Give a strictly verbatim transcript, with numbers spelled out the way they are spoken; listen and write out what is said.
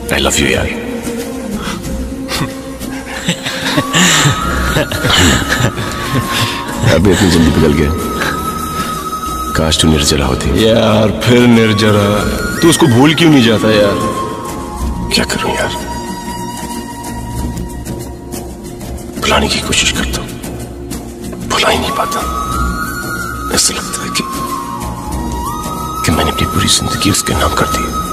I love you यार। अभी इतनी जल्दी पिघल गया। काश तू निर्जरा होती। यार फिर निर्जरा, तू उसको भूल क्यों नहीं जाता यार? क्या करूं यार, भुलाने की कोशिश करता हूं, भुला ही नहीं पाता। ऐसा लगता है कि, कि मैंने अपनी पूरी जिंदगी उसके नाम कर दी।